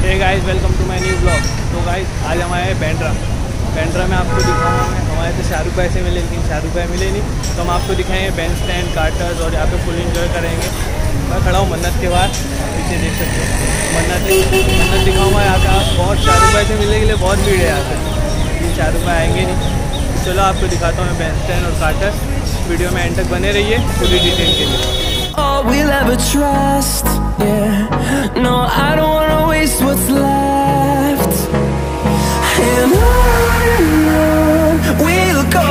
Hey guys, welcome to my new blog. तो guys, आज हम आए हैं बैंड्रा में आपको दिखाऊंगा मैं। हमारे तो शाहरुख भाई से मिले, लेकिन शाहरुख भाई मिले नहीं, तो हम आपको दिखाएंगे बैंड स्टैंड, कार्टर्स, और यहाँ पे फुल एंजॉय करेंगे। मैं खड़ा हूँ मन्नत के बाद, पीछे देख सकते हो मन्नत दिखाऊंगा। यहाँ पे आप बहुत शाहरुख भाई से मिलने के लिए बहुत भीड़ है यहाँ पे, लेकिन शाहरुख भाई आएंगे नहीं। चलो आपको दिखाता हूँ मैं बैंड स्टैंड और कार्टर्स। वीडियो में एंड तक बने रहिए पूरी डिटेल के लिए। All we'll ever trust, yeah. No, I don't wanna waste what's left. And on we'll go,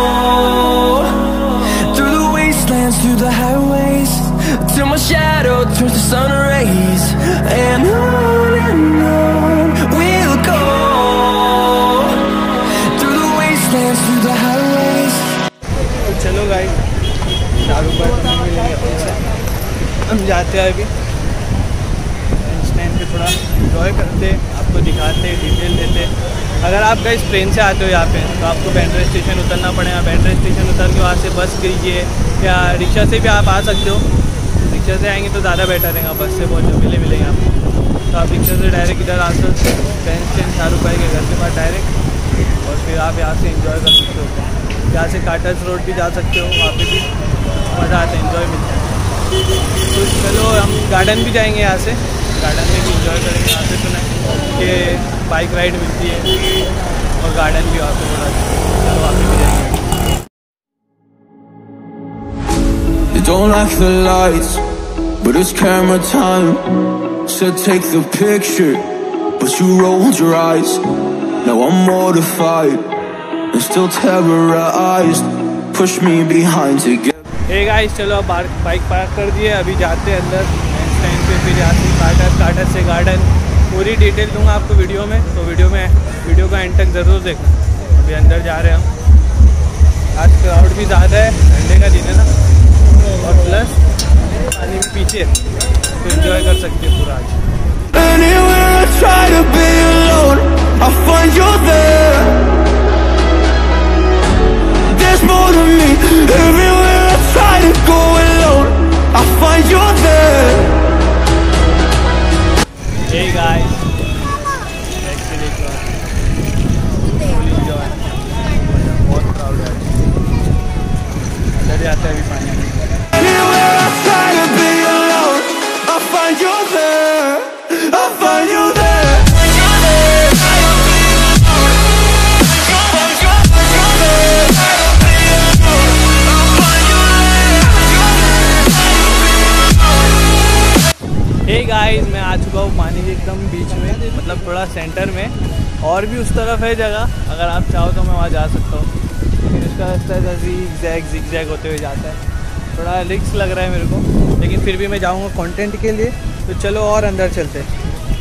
through the wastelands, through the highways, till my shadow turns to sun rays. And on we'll go, through the wastelands, through the highways. तो चलो guys, Shahrukh भाई तो नहीं मिलेंगे अपन से, हम जाते हैं अभी स्टैंड पे, थोड़ा इन्जॉय करते, आपको दिखाते, डिटेल देते। अगर आप गाइस ट्रेन से आते हो यहाँ पे, तो आपको बैंड्रा स्टेशन उतरना पड़ेगा। बैंड्रा स्टेशन उतर के वहाँ से बस कीजिए, या रिक्शा से भी आप आ सकते हो। रिक्शा से आएंगे तो ज़्यादा बेटर रहेगा, बस से बहुत जमीले मिलेंगे आपको। तो आप रिक्शा से डायरेक्ट इधर आ सकते हो, बैंड स्टैंड शाहरुख भाई के घर के पास डायरेक्ट, और फिर आप यहाँ से इंजॉय कर सकते हो। यहाँ से कार्टर्स रोड भी जा सकते हो, वहाँ पे भी मज़ा आता है, इन्जॉय मिलता है। तो चलो हम गार्डन भी जाएंगे, यहाँ से गार्डन में भी इंजॉय करेंगे। यहाँ से सुना कि बाइक राइड मिलती है, और गार्डन भी वहाँ पे थोड़ा, चलो वहाँ पे भी जाएंगे। You don't like the lights, but it's camera time. Said take the picture, but you rolled your eyes. Now I'm mortified and still terrorized. Push me behind to get. Hey guys, चलो अब bike park कर दिए, अभी जाते हैं अंदर stand पे, फिर यहाँ से कार्टर से गार्डन। पूरी डिटेल दूंगा आपको वीडियो में, तो वीडियो का एंड तक ज़रूर देखना। अभी अंदर जा रहे हैं हम। आज क्राउड भी ज़्यादा है, संडे का दिन है ना, और प्लस पानी भी पीछे, तो इन्जॉय कर सकते हैं पूरा आज। Anywhere I try to be alone, I find you there. There's more to me. Everywhere I try to go alone, I find you there. Hey guys, actually full enjoy, बहुत क्राउड है। अंदर जाते हैं अभी पानी में। Anywhere I try to be alone, I find you there. I find you there. Hey guys, मैं आ चुका हूँ पानी के एकदम बीच में, मतलब थोड़ा सेंटर में। और भी उस तरफ है जगह, अगर आप चाहो तो मैं वहाँ जा सकता हूँ, लेकिन इसका रास्ता ज़िगज़ैग होते हुए जाता है। थोड़ा रिस्क लग रहा है मेरे को, लेकिन फिर भी मैं जाऊँगा कंटेंट के लिए। तो चलो और अंदर चलते हैं।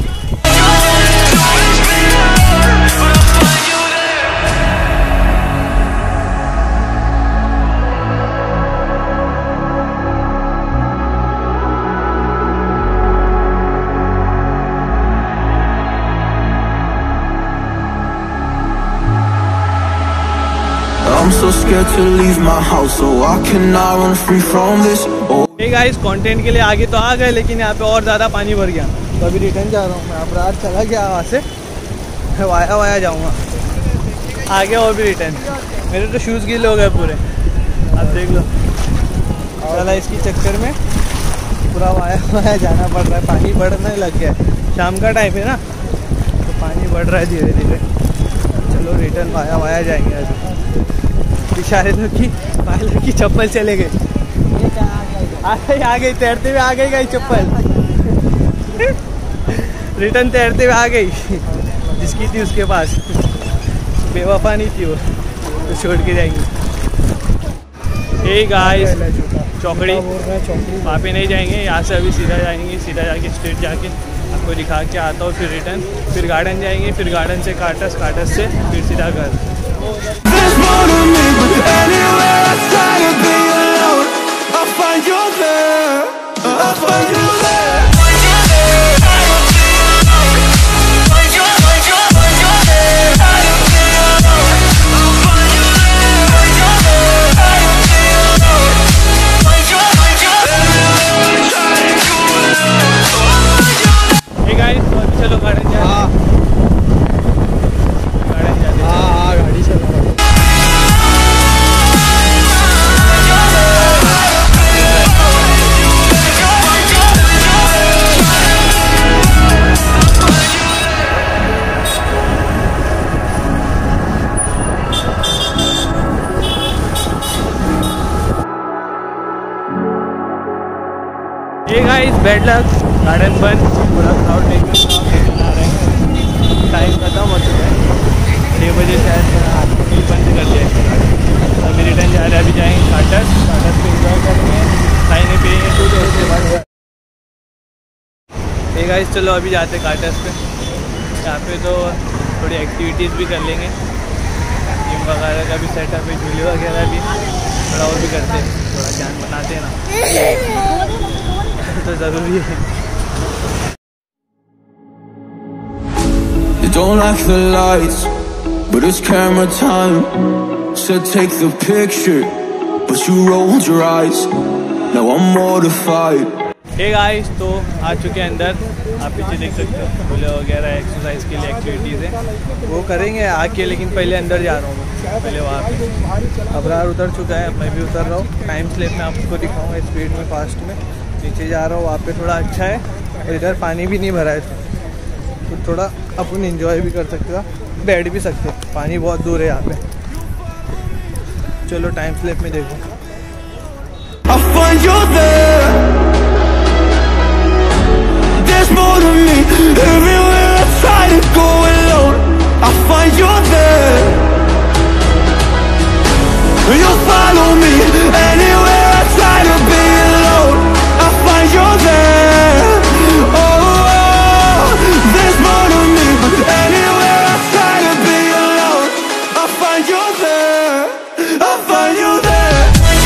I'm so scared to leave my house, so I cannot run free from this. Hey guys, content के लिए आगे तो आ गए, लेकिन यहाँ पे और ज़्यादा पानी भर गया, तो अभी रिटर्न जा रहा हूँ मैं। अब रात चला गया वहाँ से, वाया जाऊँगा आगे, और भी रिटर्न। मेरे तो शूज़ गीले हो गए पूरे, अब देख लो। चला इसकी चक्कर में पूरा वाया जाना पड़ रहा है, पानी बढ़ने लग गया है। शाम का टाइम है ना, तो पानी बढ़ रहा है धीरे धीरे। चलो रिटर्न वाया जाएंगे। अभी इशारे की पायलट की चप्पल चले गए, आ गई तैरते हुए, आ गई चप्पल रिटर्न तैरते हुए आ गई, जिसकी थी उसके पास। बेवफा नहीं थी वो, तो छोड़ के जाएंगे। हे गाइस, चौकड़ी वहाँ पे नहीं जाएंगे, यहाँ से अभी सीधा जाएंगे, सीधा जाके स्ट्रेट जाके आपको दिखा के आता हूँ। फिर रिटर्न, फिर गार्डन जाएंगे, फिर गार्डन से कार्टर्स से फिर सीधा घर। Hey guys, चलो गार्डन जाते। हाँ गार्डन जाते। हाँ गाड़ी चला रहा हूँ। ये गाइस बैड लक, गार्डन बंद, पूरा क्राउड देखने आ रहे हैं। टाइम खत्म हो चुका है, 6 बजे शायद बंद कर दिया है। अभी रिटर्न जा रहे हैं, अभी जाएंगे काटस पे इंजॉय करेंगे, खाएंगे पिएंगे कुछ और उसके बाद। ये गाइस चलो अभी जाते हैं काटस पे। यहाँ पे तो थोड़ी एक्टिविटीज़ भी कर लेंगे, जिम वगैरह का भी सेटअप है, झूले वगैरह भी थोड़ा और भी करते हैं, थोड़ा जान बनाते हैं ना तो ज़रूरी है। You don't like the lights, but it's camera time. Said take the picture, but you rolled your eyes. Now I'm mortified. Hey guys, तो आ चुके हैं अंदर। आप पीछे देख सकते हो, झूले वगैरह एक्सरसाइज के लिए एक्टिविटीज़ हैं, वो करेंगे आके। लेकिन पहले अंदर जा रहा हूँ मैं, पहले वहाँ पे। अबरार उतर चुका है, मैं भी उतर रहा हूँ। टाइम स्लिप में आपको दिखाऊंगा स्पीड में, फास्ट में। नीचे जा रहा हूँ, वहाँ पे थोड़ा अच्छा है, और इधर पानी भी नहीं भरा है, तो थोड़ा अपन इंजॉय भी कर सकते हो, बैठ भी सकते हो। पानी बहुत दूर है यहाँ पे। चलो टाइम स्लिप में देखो। I find you there. There's more to me. Everywhere I try to go alone, I find you there. You follow me anywhere I try to be alone. I find you there. Oh, there's more to me. Anywhere I try to be alone, I find you there. I find you there.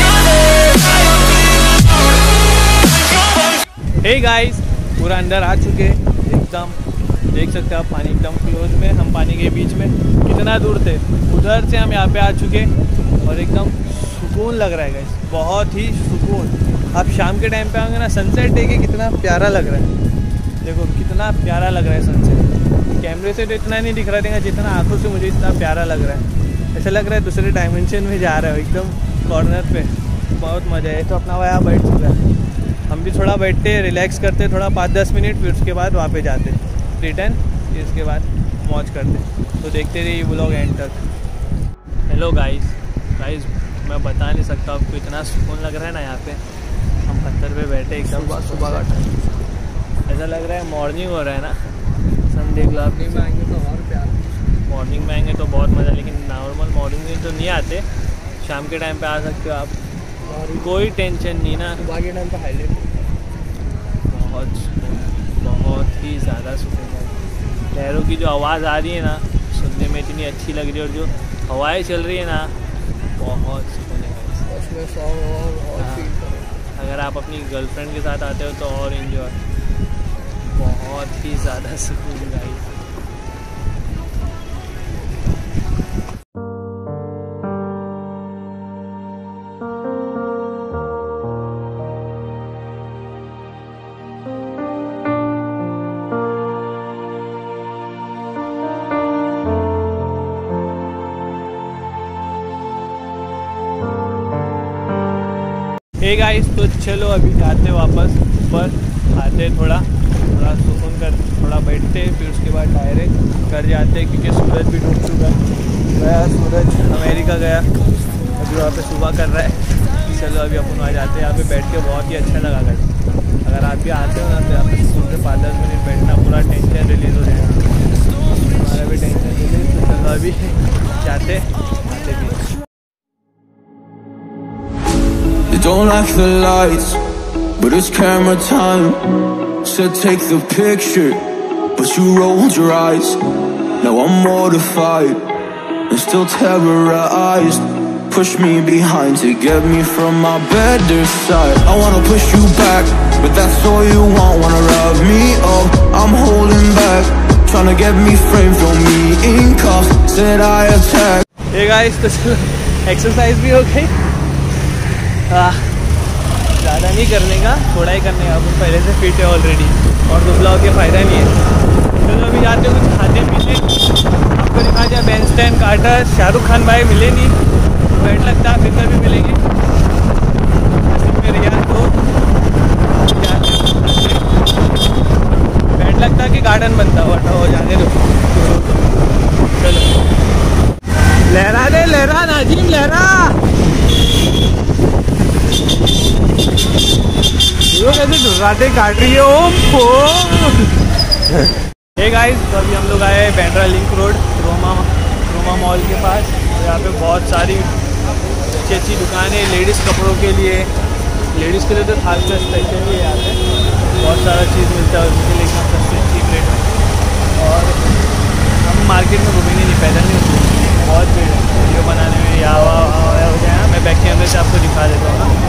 Hey guys, पूरा अंदर आ चुके हैं एकदम। देख सकते हो आप, पानी एकदम क्लोज में, हम पानी के बीच में। कितना दूर थे उधर से, हम यहाँ पे आ चुके और एकदम सुकून लग रहा है गाइस, बहुत ही सुकून। आप शाम के टाइम पे आएंगे ना, सनसेट देखे कितना प्यारा लग रहा है। देखो कितना प्यारा लग रहा है सनसेट। कैमरे से तो इतना नहीं दिख रहा था जितना आंखों से मुझे इतना प्यारा लग रहा है। ऐसा लग रहा है दूसरे डायमेंशन में जा रहा है, एकदम कॉर्नर पे। बहुत मज़ा है। तो अपना वहाँ बैठ चुका है, हम भी थोड़ा बैठते रिलैक्स करते थोड़ा 5-10 मिनट, फिर उसके बाद वहाँ पे जाते रिटर्न, फिर उसके बाद मौज करते। तो देखते रहिए व्लॉग एंड तक। हेलो गाइस, मैं बता नहीं सकता आपको, इतना सुकून लग रहा है ना यहाँ पे। हम पत्थर पे बैठे एकदम सुबह का टाइम, ऐसा लग रहा है मॉर्निंग हो रहा है ना। संडे क्लब में आएंगे तो और प्यार। मॉर्निंग में आएंगे तो बहुत मज़ा, लेकिन नॉर्मल मॉर्निंग में तो नहीं आते, शाम के टाइम पे आ सकते हो आप, कोई टेंशन नहीं ना। सुबह के टाइम पे हाईलाइट बहुत सुकून, बहुत ही ज़्यादा सुकून है। लहरों की जो आवाज़ आ रही है ना, सुनने में इतनी अच्छी लग रही है, और जो हवाएं चल रही है ना, बहुत सुकून है। उसमें सॉन्ग और फील करें। अगर आप अपनी गर्लफ्रेंड के साथ आते हो तो और इन्जॉय, बहुत ही ज़्यादा सुकून गाइस। हे गाइस, तो चलो अभी जाते वापस ऊपर, आते थोड़ा सुकून कर, थोड़ा बैठते, फिर उसके बाद डायरेक्ट घर जाते, क्योंकि सूरज भी डूब चुका गया। सूरज अमेरिका गया, अभी वहाँ पे सुबह कर रहा है। चलो अभी अपन वहाँ जाते हैं। यहाँ पे बैठ के बहुत ही अच्छा लगा गाइस। अगर आप भी आते हो ना तो यहाँ पे सुकून से 5-10 मिनट बैठना, पूरा टेंशन रिलीज़ हो जाएगा, हमारा भी टेंशन रिलीज। तो चलो अभी जाते आते भी। You don't like the lights, but it's camera time. Said take the picture, but you rolled your eyes. Now I'm mortified and still terrorized. Push me behind to get me from my better side. I wanna push you back, but that's all you want. Wanna rub me up, I'm holding back. Trying to get me framed, throw me in cuffs. Said I attack. Hey guys, तो चलो exercise भी हो गई। ज़्यादा नहीं करने का, थोड़ा ही करने का, अपन पहले से फिट है ऑलरेडी, और दुबला के फ़ायदा नहीं है। तो काटा। शाहरुख खान भाई मिले नहीं, बैठ लगता है फिर कभी मिलेंगे। मेरे यार को बैठ लगता कि गार्डन बनता हुआ हो जाने दो। चलो लहरा दे, लहरा नाजिम लहरा। कैसे डुर्राटे काट रही है। ओम हे गाइस, तो अभी हम लोग आए हैं Bandra link road Croma mall के पास। यहाँ पे बहुत सारी अच्छी अच्छी दुकानें लेडीज़ कपड़ों के लिए, लेडीज़ के लिए तो खासकर स्पेशली यहाँ पे बहुत सारा चीज़ मिलता है उनके लिए एकदम सस्ते चीप रेट में। और हम मार्केट में घूमेंगे नहीं, पैदल नहीं घूमेंगे, बहुत भीड़ है वीडियो बनाने में। या हो जाए मैं बैक कैमरे से आपको दिखा देता हूँ ना।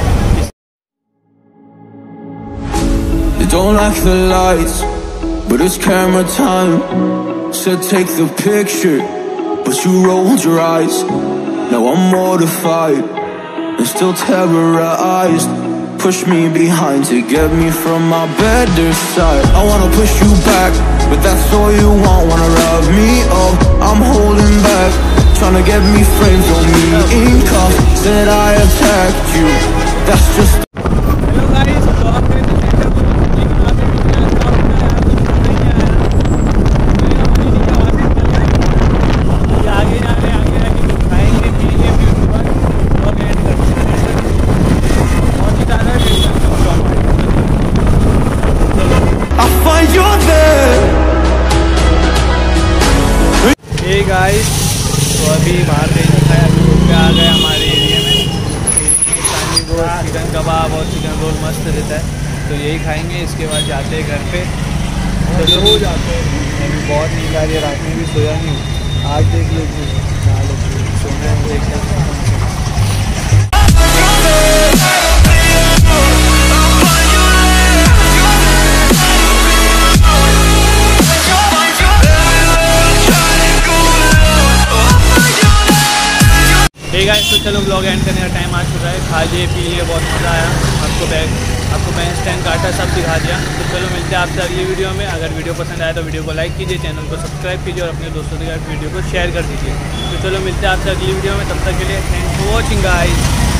Don't like the lights, but it's camera time. Said take the picture, but you rolled your eyes. Now I'm mortified and still terrorized. Push me behind to get me from my better side. I wanna push you back, but that's all you want. Wanna rub me up, I'm holding back. Tryna get me frames on me in cuffs. Said I attacked you, that's just hello guys, तो आप मेरे centre को आगे जा रहे आगे खाएंगे पिएंगे, फिर उसके बाद ब्लॉग एंड करते हैं। बहुत ही ज़्यादा I find you there. Hey guys, तो अभी बाहर नहीं खाया, अभी रुक के आ गए हमारे एरिया में। शानी गोश्त, चिकन कबाब और चिकन रोल मस्त रहता है, तो यही खाएंगे। इसके बाद जाते हैं घर पे। तो हो जाते हैं। अभी बहुत नींद आ रही है, रात में भी सोया नहीं हूँ। आज देख लीजिए, सोना है देख लेते हैं। हे गाइस, तो चलो ब्लॉग एंड करने का टाइम आ चुका है। खा लिए पी लिए, बहुत मज़ा आया। आपको बैंड स्टैंड काटा सब दिखा दिया। तो चलो मिलते हैं आपसे अगली वीडियो में। अगर वीडियो पसंद आया तो वीडियो को लाइक कीजिए, चैनल को सब्सक्राइब कीजिए और अपने दोस्तों के साथ वीडियो को शेयर कर दीजिए। तो चलो मिलते हैं आपसे अगली वीडियो में, तब तक के लिए थैंक्स फॉर वॉचिंग गाइस।